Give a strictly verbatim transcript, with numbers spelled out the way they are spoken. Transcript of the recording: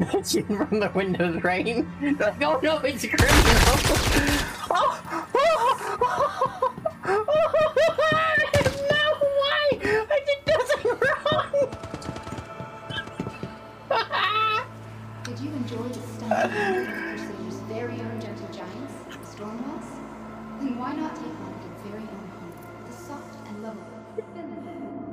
bitching from the windows, rain. Like, oh no, it's a criminal. Oh, oh, oh, oh, oh, no, why? I did nothing wrong. Did you enjoy the stunning of Crusader's very own gentle giants, the Stormwells? Then why not take one at your very own home with a soft and lovable Finland?